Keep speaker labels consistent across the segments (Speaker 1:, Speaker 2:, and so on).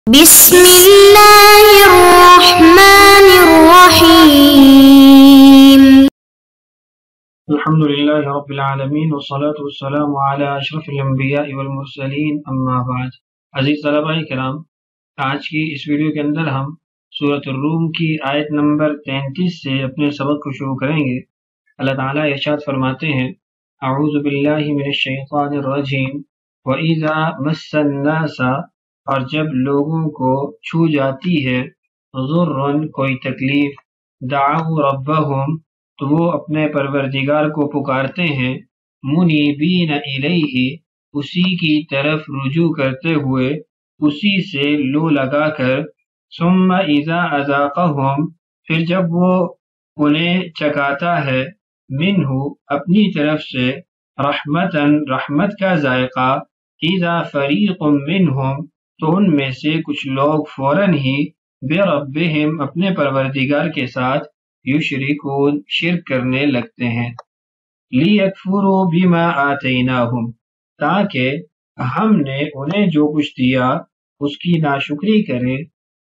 Speaker 1: بسم اللہ الرحمن الرحیم
Speaker 2: الحمد للہ رب العالمین والصلاة والسلام علی اشرف الانبیاء والمرسلین اما بعد۔ عزیز طلباء کرام، آج کی اس ویڈیو کے اندر ہم سورۃ الروم کی آیت نمبر 33 سے اپنے سبق کو شروع کریں گے۔ اللہ تعالیٰ ارشاد فرماتے ہیں، اعوذ باللہ من الشیطان الرجیم وَإِذَا مَسَّ النَّاسَ، اور جب لوگوں کو چھو جاتی ہے، ضرٌ کوئی تکلیف، دعوا ربہم تو وہ اپنے پروردگار کو پکارتے ہیں، منیبین الیہ اسی کی طرف رجوع کرتے ہوئے، اسی سے لو لگا کر، ثم اذا اذاقہم پھر جب وہ انہیں چکاتا ہے، منہ اپنی طرف سے، رحمتاً رحمت کا ذائقہ، اذا فریق منہم تو ان میں سے کچھ لوگ فوراً ہی بربہم اپنے پروردگار کے ساتھ یشرکون شرک کرنے لگتے ہیں، لیکفروا بما آتیناہم تاکہ ہم نے انہیں جو کچھ دیا اس کی ناشکری کریں،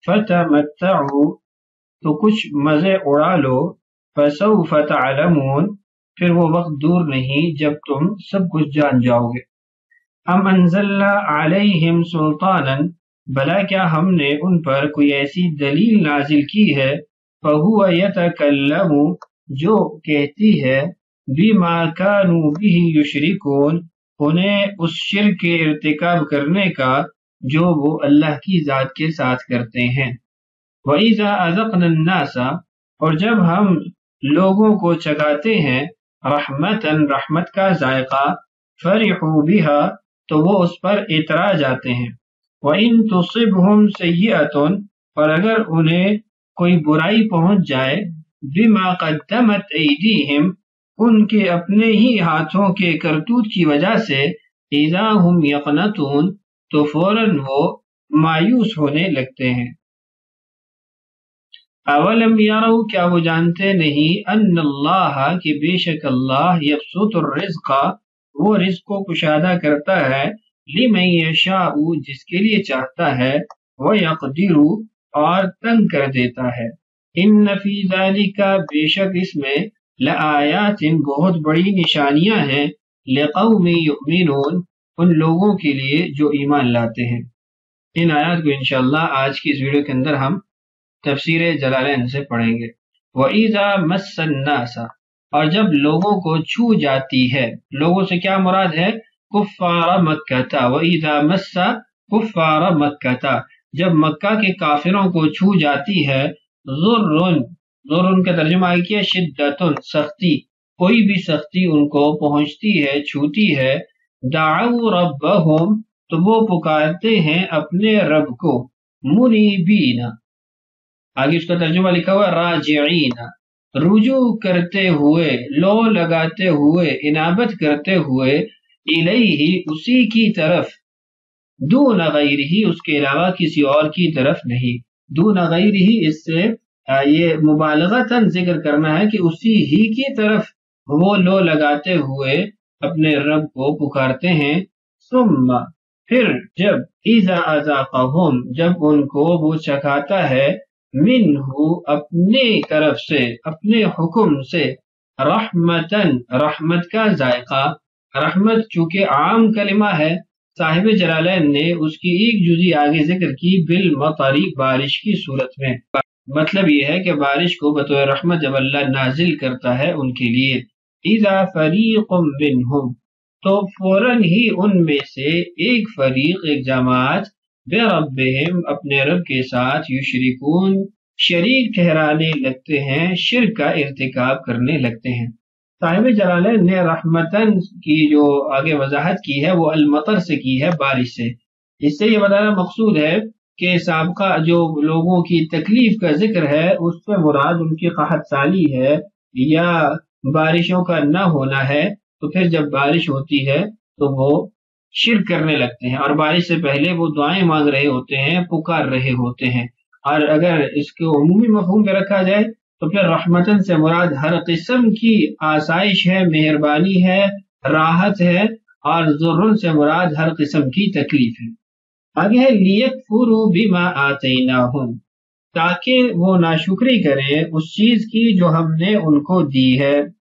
Speaker 2: فتمتعوا تو کچھ مزے اڑا لو، فسوف تعلمون پھر وہ وقت دور نہیں جب تم سب کچھ جان جاؤ گے۔ ام انزلنا علیہم سلطانا بلا کیا ہم نے ان پر کوئی ایسی دلیل نازل کی ہے، فہو یتکلم جو کہتی ہے، بما کانوا بہ یشرکون انہیں اس شرک کے ارتکاب کرنے کا جو وہ اللہ کی ذات کے ساتھ کرتے ہیں۔ وَإِذَا أَذَقْنَا النَّاسَ اور جب ہم لوگوں کو چکاتے ہیں، رحمتاً رحمت کا ذائقہ، فرحوا بها تو وہ اس پر اترا جاتے ہیں، وَإِن تُصِبْهُمْ سَيِّئَةٌ اور اگر انہیں کوئی برائی پہنچ جائے، بِمَا قَدَّمَتْ أَيْدِيهِمْ ان کے اپنے ہی ہاتھوں کے کرتوت کی وجہ سے، إِذَا هُمْ يَقْنَطُونَ تو فوراً وہ مایوس ہونے لگتے ہیں۔ اولم یروا کیا وہ جانتے نہیں، ان اللہ کہ بے شک اللہ، یبسط الرزق وہ رزق کو کشادہ کرتا ہے، لمن یشاء جس کے لیے چاہتا ہے، ویقدر اور تنگ کر دیتا ہے۔ ان فی ذالک بے شک اس میں، لآیات بہت بڑی نشانیاں ہیں، لقوم یؤمنون ان لوگوں کے لیے جو ایمان لاتے ہیں۔ ان آیات کو انشاءاللہ آج کی اس ویڈیو کے اندر ہم تفسیر جلالین سے پڑھیں گے۔ وَإِذَا مَسَّ النَّاسَ اور جب لوگوں کو چھو جاتی ہے، لوگوں سے کیا مراد ہے؟ کفار مکہ۔ وَإِذَا مَسَّ کفار مکہ جب مکہ کے کافروں کو چھو جاتی ہے، ضرٌ کا ترجمہ کیا شدت سختی، کوئی بھی سختی ان کو پہنچتی ہے، چھوتی ہے، دعوا ربہم تو وہ پکارتے ہیں اپنے رب کو، منیبین آگے اس کا ترجمہ لکھا ہوا راجعین رجوع کرتے ہوئے، لو لگاتے ہوئے، انابت کرتے ہوئے، الیہ اسی کی طرف، دون غیرہ اس کے علاوہ کسی اور کی طرف نہیں، دون غیرہ اس سے یہ مبالغتاً ذکر کرنا ہے کہ اسی ہی کی طرف وہ لو لگاتے ہوئے اپنے رب کو پکارتے ہیں، ثم پھر جب اذا اذاقہم جب ان کو وہ چکھاتا ہے، منہ اپنے طرف سے، اپنے حکم سے، رحمتاً رحمت کا ذائقہ، رحمت چونکہ عام کلمہ ہے، صاحب جلالین نے اس کی ایک جزی آگے ذکر کی، بالمطری بارش کی صورت میں، مطلب یہ ہے کہ بارش کو بطور رحمت جب اللہ نازل کرتا ہے ان کے لیے، اذا فریق منہم تو فوراً ہی ان میں سے ایک فریق، ایک جماعت، بربہم اپنے رب کے ساتھ، یشرکون شریک ٹھہرانے لگتے ہیں، شرک کا ارتکاب کرنے لگتے ہیں۔ صاحب جلالین نے رحمتاً کی جو آگے وضاحت کی ہے وہ المطر سے کی ہے، بارش سے۔ اس سے یہ بتانا مقصود ہے کہ سابقہ جو لوگوں کی تکلیف کا ذکر ہے اس سے مراد ان کی قحط سالی ہے یا بارشوں کا نہ ہونا ہے، تو پھر جب بارش ہوتی ہے تو وہ شرک کرنے لگتے ہیں، اور بارش سے پہلے وہ دعائیں مانگ رہے ہوتے ہیں، پکار رہے ہوتے ہیں۔ اور اگر اس کو عمومی مفہوم پہ رکھا جائے تو پھر رحمتاً سے مراد ہر قسم کی آسائش ہے، مہربانی ہے، راحت ہے، اور ضرٌ سے مراد ہر قسم کی تکلیف ہے۔ آگے ہے لیکفروا بما آتیناہم، تاکہ وہ ناشکری کریں اس چیز کی جو ہم نے ان کو دی ہے.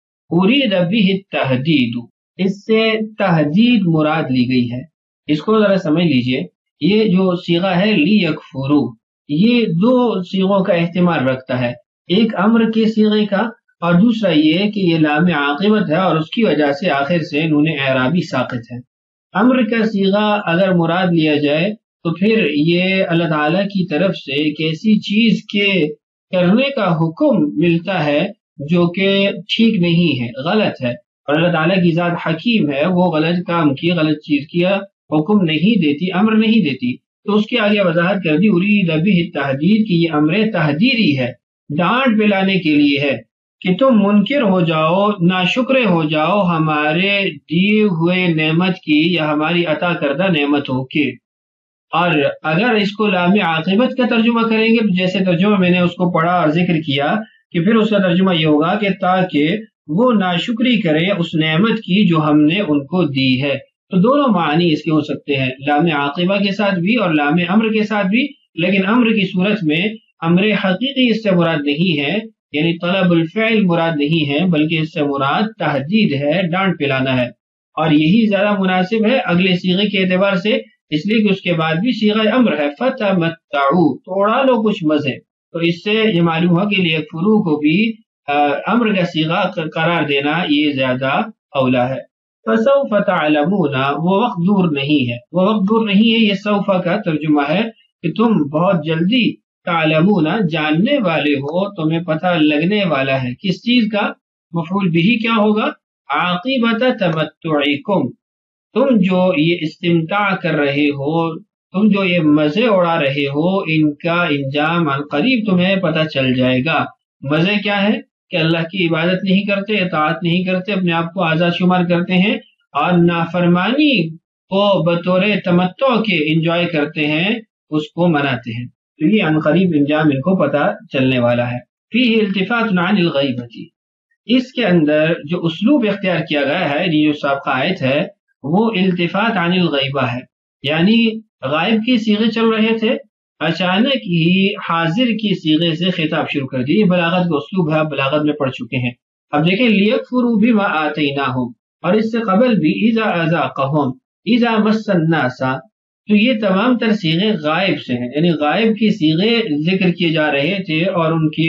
Speaker 2: ارید بہ التحدید، اس سے تحدید مراد لی گئی ہے. اس کو ذرا سمجھ لیجئے، یہ جو صیغہ ہے لیکفروا، یہ دو صیغوں کا احتمال رکھتا ہے، ایک امر کے صیغے کا اور دوسرا یہ کہ یہ لام عاقبت ہے اور اس کی وجہ سے آخر سے نون اعرابی ساقط ہے. امر کا صیغہ اگر مراد لیا جائے تو پھر یہ اللہ تعالیٰ کی طرف سے ایک ایسی چیز کے کرنے کا حکم ملتا ہے جو کہ ٹھیک نہیں ہے، غلط ہے، اور اللہ تعالیٰ کی ذات حکیم ہے، وہ غلط کام کی، غلط چیز کیا حکم نہیں دیتی، امر نہیں دیتی. تو اس کے آگے وضاحت کر دی ارید بہ التحدید کہ یہ امر تحدیدی ہے، ڈانٹ پلانے کے لیے ہے کہ تم منکر ہو جاؤ، ناشکرے ہو جاؤ ہمارے دیے ہوئے نعمت کی یا ہماری عطا کردہ نعمتوں کے. اور اگر اس کو لام عاقبت کا ترجمہ کریں گے تو جیسے ترجمہ میں نے اس کو پڑھا اور ذکر کیا کہ پھر اس کا ترجمہ یہ ہوگا کہ تاکہ وہ ناشکری کرے اس نعمت کی جو ہم نے ان کو دی ہے. تو دونوں معنی اس کے ہو سکتے ہیں، لام عاقبہ کے ساتھ بھی اور لام امر کے ساتھ بھی، لیکن امر کی صورت میں امر حقیقی اس سے مراد نہیں ہے، یعنی طلب الفعل مراد نہیں ہے، بلکہ اس سے مراد تحدید ہے، ڈانٹ پلانا ہے. اور یہی زیادہ مناسب ہے اگلے صیغے کے اعتبار سے، اس لیے کہ اس کے بعد بھی صیغہ امر ہے، فتمتعوا، تو اڑا لو کچھ مزے. تو اس سے یہ معلوم ہوا کہ لیکفروا کو بھی امر کا صیغہ قرار دینا یہ زیادہ اولا ہے. فسوف تعلمون، وہ وقت دور نہیں ہے، وہ وقت دور نہیں ہے، یہ سوف کا ترجمہ ہے کہ تم بہت جلدی تعلمون جاننے والے ہو، تمہیں پتہ لگنے والا ہے کس چیز کا. مفعول بھی کیا ہوگا؟ عاقبت تمتعکم، تم جو یہ استمتاع کر رہے ہو، تم جو یہ مزے اڑا رہے ہو، ان کا انجام عن قریب تمہیں پتہ چل جائے گا. مزے کیا ہے کہ اللہ کی عبادت نہیں کرتے، اطاعت نہیں کرتے، اپنے آپ کو آزاد شمار کرتے ہیں اور نافرمانی کو بطور تمتع کے انجوائے کرتے ہیں، اس کو مناتے ہیں. تو یہ عن قریب انجام ان کو پتہ چلنے والا ہے. فیہ التفات عن الغیبۃ، اس کے اندر جو اسلوب اختیار کیا گیا ہے، یہ جو سابقہ آیت ہے وہ التفات عن الغیبہ ہے، یعنی غائب کی صیغے چل رہے تھے، اچانک ہی حاضر کی صیغے سے خطاب شروع کر دی. یہ بلاغت کا اسلوب ہے، آپ بلاغت میں پڑھ چکے ہیں. اب دیکھیں لیکفروا بما آتیناہم، اور اس سے قبل بھی اذا اذاقہم، اذا مس الناس، تو یہ تمام تر صیغے غائب سے ہیں، یعنی غائب کی صیغے ذکر کیے جا رہے تھے اور ان کے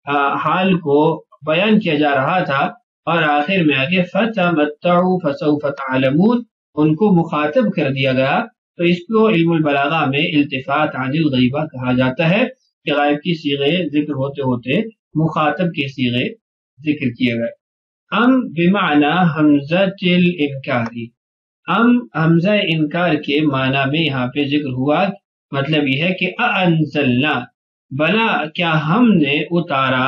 Speaker 2: حال کو بیان کیا جا رہا تھا، اور آخر میں آگے فتمتعوا فسوف تعلمون ان کو مخاطب کر دیا گیا. تو اس کو علم البلاغہ میں التفات عن الغیبہ کہا جاتا ہے کہ غائب کی صیغے ذکر ہوتے ہوتے مخاطب کے صیغے ذکر کیے گئے. ام بمعنی حمزۃ الانکاری، ام حمزہ انکار کے معنی میں یہاں پہ ذکر ہوا. مطلب یہ ہے کہ انزلنا، بلا کیا ہم نے اتارا،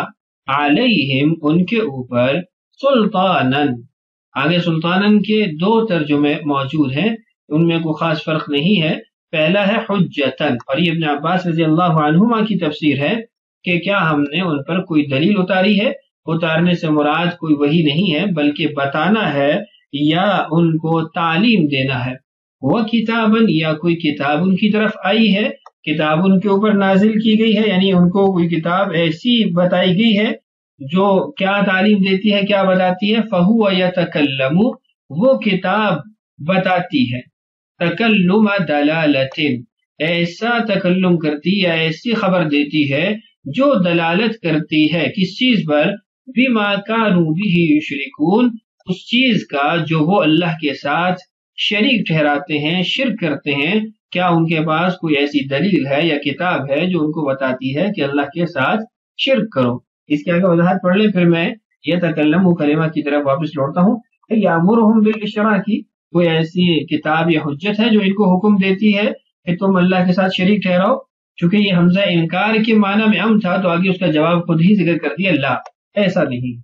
Speaker 2: علیہم ان کے اوپر، سلطانن. آگے سلطانن کے دو ترجمے موجود ہیں، ان میں کوئی خاص فرق نہیں ہے. پہلا ہے حجتن، اور یہ ابن عباس رضی اللہ عنہما کی تفسیر ہے کہ کیا ہم نے ان پر کوئی دلیل اتاری ہے. اتارنے سے مراد کوئی وحی نہیں ہے بلکہ بتانا ہے یا ان کو تعلیم دینا ہے. وہ کتابن، یا کوئی کتاب ان کی طرف آئی ہے، کتاب ان کے اوپر نازل کی گئی ہے، یعنی ان کو کوئی کتاب ایسی بتائی گئی ہے جو کیا تعلیم دیتی ہے، کیا بتاتی ہے. فہو یتکلم، وہ کتاب بتاتی ہے، تکلم دلالت، ایسا تکلم کرتی ہے، ایسی خبر دیتی ہے جو دلالت کرتی ہے کس چیز پر، بما کانوا بہ یشرکون، اس چیز کا جو وہ اللہ کے ساتھ شریک ٹھہراتے ہیں، شرک کرتے ہیں. کیا ان کے پاس کوئی ایسی دلیل ہے یا کتاب ہے جو ان کو بتاتی ہے کہ اللہ کے ساتھ شرک کرو. اس کے آگے وضاحت پڑھ لیں، پھر میں یہ تکلم کلمہ کی طرف واپس لوٹتا ہوں. یامرہم بالاشراک، کوئی ایسی کتاب یا حجت ہے جو ان کو حکم دیتی ہے کہ تم اللہ کے ساتھ شریک ٹھہراؤ. چونکہ یہ حمزہ انکار کے معنی میں ام تھا تو آگے اس کا جواب خود ہی ذکر کر دیا، لا، ایسا نہیں،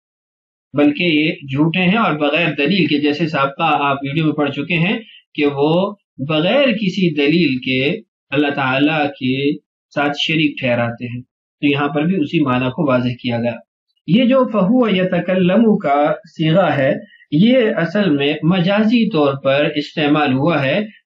Speaker 2: بلکہ یہ جھوٹے ہیں اور بغیر دلیل کے، جیسے سابقہ آپ ویڈیو میں پڑھ چکے ہیں کہ وہ بغیر کسی دلیل کے اللہ تعالیٰ کے ساتھ شریک ٹھہراتے ہیں. تو یہاں پر بھی اسی معنی کو واضح کیا گیا. یہ جو فہو یتکلم کا صیغہ ہے، یہ اصل میں مجازی طور پر استعمال ہوا ہے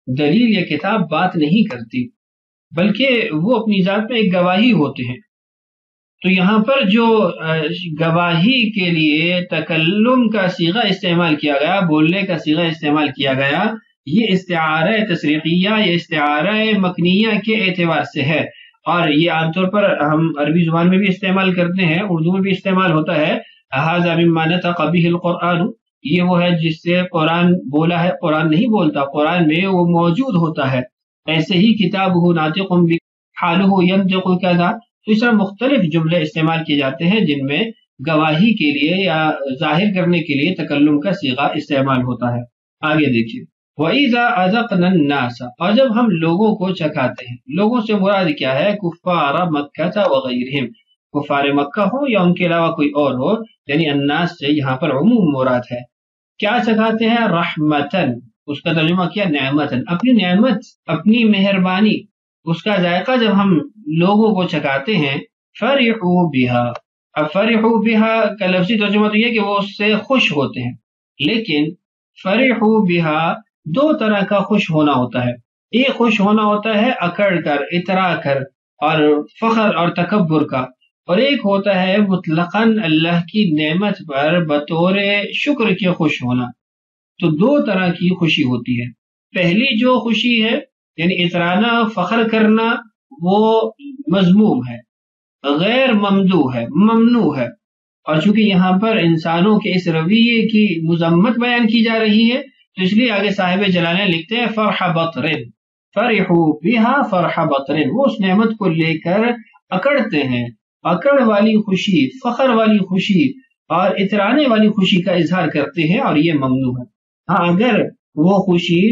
Speaker 2: دلیل یا کتاب بات نہیں کرتی، بلکہ وہ اپنی ذات میں ایک گواہی ہوتے ہیں۔ تو یہاں پر جو گواہی کے لیے تکلم کا صیغہ استعمال کیا گیا، بولنے کا صیغہ استعمال کیا گیا، یہ استعارہ تصریحیہ یا استعارہ مکنیہ کے اعتبار سے ہے، اور یہ عام طور پر ہم عربی زبان میں بھی استعمال کرتے ہیں، اردو میں بھی استعمال ہوتا ہے۔ ھذا مما نطق به القرآن، یہ وہ ہے جس سے قرآن بولا ہے، قرآن نہیں بولتا، قرآن میں وہ موجود ہوتا ہے۔ ایسے ہی کتابہ ناطق حالہ ینطق کذا، تو اس طرح مختلف جملے استعمال کیے جاتے ہیں جن میں گواہی کے لیے یا ظاہر کرنے کے لیے تکلم کا صیغہ استعمال ہوتا ہے۔ آگے دیکھیے، وَإِذَا أَذَقْنَا النَّاسَ، اور جب ہم لوگوں کو چکھاتے ہیں، لوگوں سے مراد کیا ہے؟ کفار مکہ وغیرہم، کفار مکہ ہو یا ان کے علاوہ کوئی اور ہو، یعنی الناس سے یہاں پر عموم مراد ہے۔ کیا چکھاتے ہیں؟ رحمتن، اس کا ترجمہ کیا؟ نعمتن، اپنی نعمت، اپنی مہربانی، اس کا ذائقہ جب ہم لوگوں کو چکھاتے ہیں۔ فرحوا بہا، اب فرحوا بہا کا لفظی ترجمہ تو یہ کہ وہ اس سے خوش ہوتے ہیں، لیکن فرحوا بہا دو طرح کا خوش ہونا ہوتا ہے۔ ایک خوش ہونا ہوتا ہے اکڑ کر، اترا کر اور فخر اور تکبر کا، اور ایک ہوتا ہے مطلقاً اللہ کی نعمت پر بطور شکر کے خوش ہونا۔ تو دو طرح کی خوشی ہوتی ہے۔ پہلی جو خوشی ہے یعنی اترانا، فخر کرنا، وہ مذموم ہے، غیر ممدوح ہے، ممنوع ہے، اور چونکہ یہاں پر انسانوں کے اس رویے کی مذمت بیان کی جا رہی ہے تو اس لیے آگے صاحب جلالین لکھتے ہیں فرح بطر، فرحوا بها فرح بطر، وہ اس نعمت کو لے کر اکڑتے ہیں، اکڑ والی خوشی، فخر والی خوشی اور اترانے والی خوشی کا اظہار کرتے ہیں، اور یہ ممنوع ہے۔ ہاں اگر وہ خوشی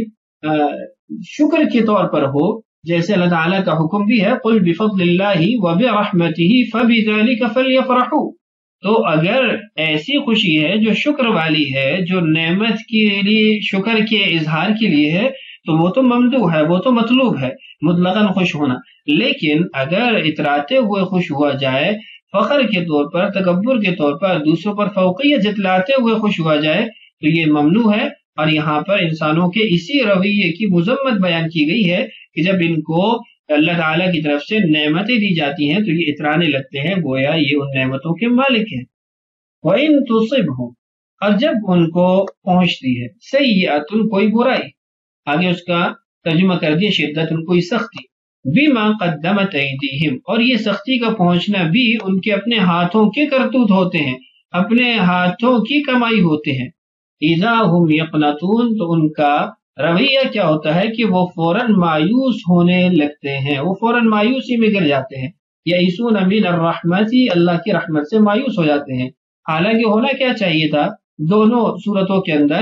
Speaker 2: شکر کے طور پر ہو، جیسے اللہ تعالیٰ کا حکم بھی ہے قل بفضل اللہ وبرحمتہ فبذلک فلیفرحوا، تو اگر ایسی خوشی ہے جو شکر والی ہے، جو نعمت کے لیے شکر کے اظہار کے لیے ہے، تو وہ تو ممدوح ہے، وہ تو مطلوب ہے مطلقاً خوش ہونا۔ لیکن اگر اتراتے ہوئے خوش ہوا جائے، فخر کے طور پر، تکبر کے طور پر، دوسروں پر فوقیت جتلاتے ہوئے خوش ہوا جائے تو یہ ممنوع ہے، اور یہاں پر انسانوں کے اسی رویے کی مذمت بیان کی گئی ہے کہ جب ان کو اللہ تعالیٰ کی طرف سے نعمتیں دی جاتی ہیں تو یہ اترانے لگتے ہیں گویا یہ ان نعمتوں کے مالک ہیں۔ وَإِن تُصِبْهُمْ، اور جب ان کو پہنچتی ہے سیئۃ، کوئی برائی، آگے اس کا ترجمہ کر دیا شدت، کوئی سختی، بما قدمت ایدیہم، اور یہ سختی کا پہنچنا بھی ان کے اپنے ہاتھوں کے کرتوت ہوتے ہیں، اپنے ہاتھوں کی کمائی ہوتے ہیں۔ اذا ہم یقنطون، تو ان کا رویہ کیا ہوتا ہے کہ وہ فوراً مایوس ہونے لگتے ہیں، وہ فوراً مایوسی میں گر جاتے ہیں، یئسون من الرحمت، اللہ کی رحمت سے مایوس ہو جاتے ہیں۔ حالانکہ ہونا کیا چاہیے تھا دونوں صورتوں کے اندر؟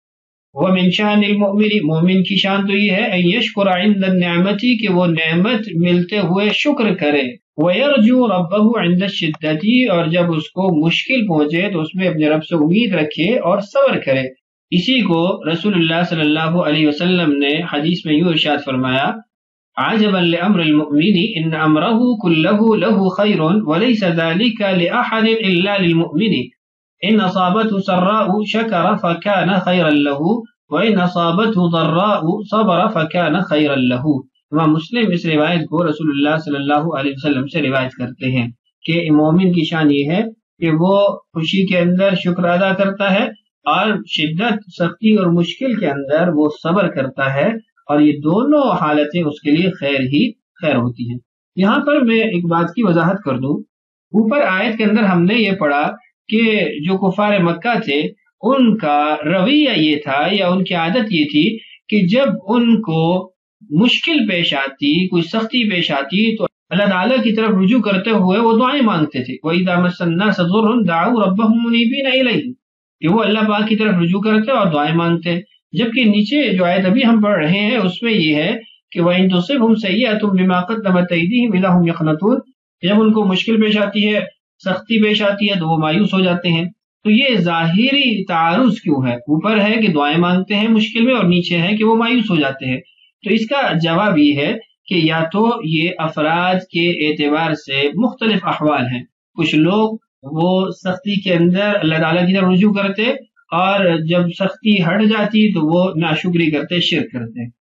Speaker 2: ومن شان المؤمن، مومن کی شان تو یہ ہے ان یشکر عند النعمت، کہ وہ نعمت ملتے ہوئے شکر کرے، ویرجو ربہ عند الشدۃ، اور جب اس کو مشکل پہنچے تو اس میں اپنے رب سے امید رکھے اور صبر کرے۔ اسی کو رسول اللہ صلی اللہ علیہ وسلم نے حدیث میں یوں ارشاد فرمایا عجبا لامر المؤمن ان امره كله له خير وليس ذلك لاحد الا للمؤمن ان اصابته سراء شكر فكان خيرا له وان اصابته ضراء صبر فكان خيرا له۔ امام مسلم اس روایت کو رسول اللہ صلی اللہ علیہ وسلم سے روایت کرتے ہیں کہ مومن کی شان یہ ہے کہ وہ خوشی کے اندر شکر ادا کرتا ہے اور شدت، سختی اور مشکل کے اندر وہ صبر کرتا ہے، اور یہ دونوں حالتیں اس کے لیے خیر ہی خیر ہوتی ہیں۔ یہاں پر میں ایک بات کی وضاحت کر دوں، اوپر آیت کے اندر ہم نے یہ پڑھا کہ جو کفار مکہ تھے ان کا رویہ یہ تھا یا ان کی عادت یہ تھی کہ جب ان کو مشکل پیش آتی، کوئی سختی پیش آتی تو اللہ تعالیٰ کی طرف رجوع کرتے ہوئے وہ دعائیں مانگتے تھے۔ وَإِذَا مَسَّ النَّاسَ ضُرٌّ دَعَوْا رَبَّهُم مُنِيبِينَ إِلَيْهِ، کہ وہ اللہ پاک کی طرف رجوع کرتے اور دعائیں مانگتے۔ جبکہ نیچے جو آیت ابھی ہم پڑھ رہے ہیں اس میں یہ ہے کہ وَإِن تُصِبْهُمْ سَيِّئَةٌ بِمَا قَدَّمَتْ أَيْدِيهِمْ إِذَا هُمْ يَقْنَطُونَ، جب ان کو مشکل پیش آتی ہے، سختی پیش آتی ہے تو وہ مایوس ہو جاتے ہیں۔ تو یہ ظاہری تعارض کیوں ہے؟ اوپر ہے کہ دعائیں مانگتے ہیں مشکل میں، اور نیچے ہے کہ وہ مایوس ہو جاتے ہیں۔ تو اس کا جواب یہ ہے کہ یا تو یہ افراد کے اعتبار سے مختلف احوال ہیں، کچھ لوگ وہ سختی کے اندر اللہ تعالیٰ کی طرف رجوع کرتے اور جب سختی ہٹ جاتی تو وہ ناشکری کرتے، شرک کرتے،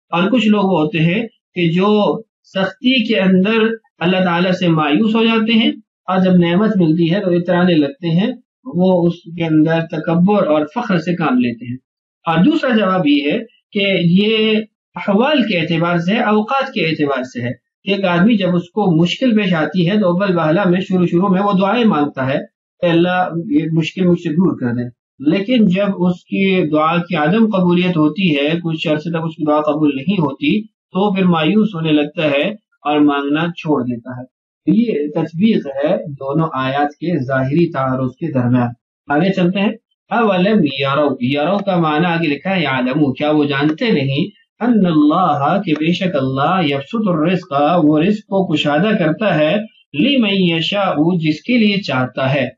Speaker 2: اور کچھ لوگ ہوتے ہیں کہ جو سختی کے اندر اللہ تعالیٰ سے مایوس ہو جاتے ہیں، اور جب نعمت ملتی ہے تو اترانے لگتے ہیں، وہ اس کے اندر تکبر اور فخر سے کام لیتے ہیں۔ اور دوسرا جواب یہ ہے کہ یہ احوال کے اعتبار سے، اوقات کے اعتبار سے ہے کہ ایک آدمی جب اس کو مشکل پیش آتی ہے تو اول بہلا میں شروع میں وہ دعائیں مانگتا ہے کہ اللہ یہ مشکل مجھ سے دور کر دے، لیکن جب اس کی دعا کی عدم قبولیت ہوتی ہے، کچھ عرصے تک اس کی دعا قبول نہیں ہوتی، تو پھر مایوس ہونے لگتا ہے اور مانگنا چھوڑ دیتا ہے۔ یہ تطبیق ہے دونوں آیات کے ظاہری تعارض کے درمیان۔ آگے چلتے ہیں۔ اولم یرو کا معنی آگے لکھا ہے یعلمو، کیا وہ جانتے نہیں، ان اللہ کہ بے شک اللہ یبسط الرزق، وہ رزق کو کشادہ کرتا ہے، لمن یشاء جس کے لیے چاہتا ہے،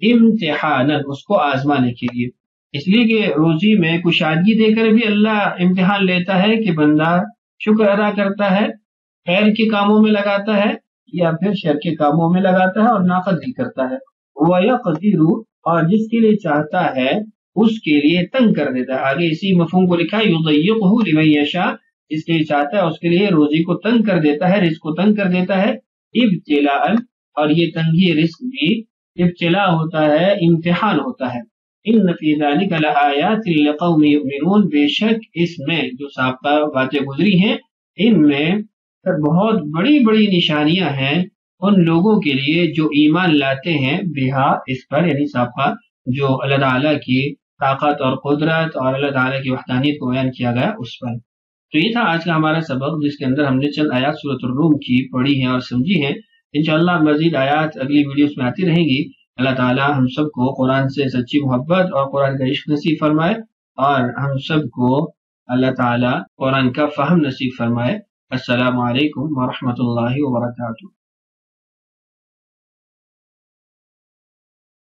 Speaker 2: امتحانا اس کو آزمانے کے لیے۔ اس لیے کہ روزی میں کشادگی دے کر بھی اللہ امتحان لیتا ہے کہ بندہ شکر ادا کرتا ہے، خیر کے کاموں میں لگاتا ہے یا پھر شر کے کاموں میں لگاتا ہے اور ناقدری کرتا ہے۔ وَيَقْدِرُ اور جس کے لیے چاہتا ہے اس کے لیے تنگ کر دیتا ہے۔ آگے اسی مفہوم کو لکھا ہے یضیقہ لمن یشاء، جس کے لیے چاہتا ہے اس کے لیے روزی کو تنگ کر دیتا ہے، رزق کو تنگ کر دیتا ہے، ابتلاء، اور یہ تنگی رزق بھی ابتلاء ہوتا ہے، امتحان ہوتا ہے۔ ان فی ذلک لآیات لقوم یؤمنون، بے شک اس میں جو سابقہ باتیں گزری ہیں ان میں بہت بڑی بڑی نشانیاں ہیں ان لوگوں کے لیے جو ایمان لاتے ہیں، بہا اس پر، یعنی سابقہ جو اللہ تعالیٰ کی طاقت اور قدرت اور اللہ تعالیٰ کی وحدانیت کو بیان کیا گیا اس پر۔ تو یہ تھا آج کا ہمارا سبق، جس کے اندر ہم نے چند آیات سورۃ الروم کی پڑھی ہیں اور سمجھی ہیں۔ انشاءاللہ مزید آیات اگلی ویڈیوز میں آتی رہیں گی۔ اللہ تعالیٰ ہم سب کو قرآن سے سچی محبت اور قرآن کا عشق نصیب فرمائے، اور ہم سب کو اللہ تعالیٰ قرآن کا فہم نصیب فرمائے۔ السلام علیکم ورحمۃ اللہ وبرکاتہ۔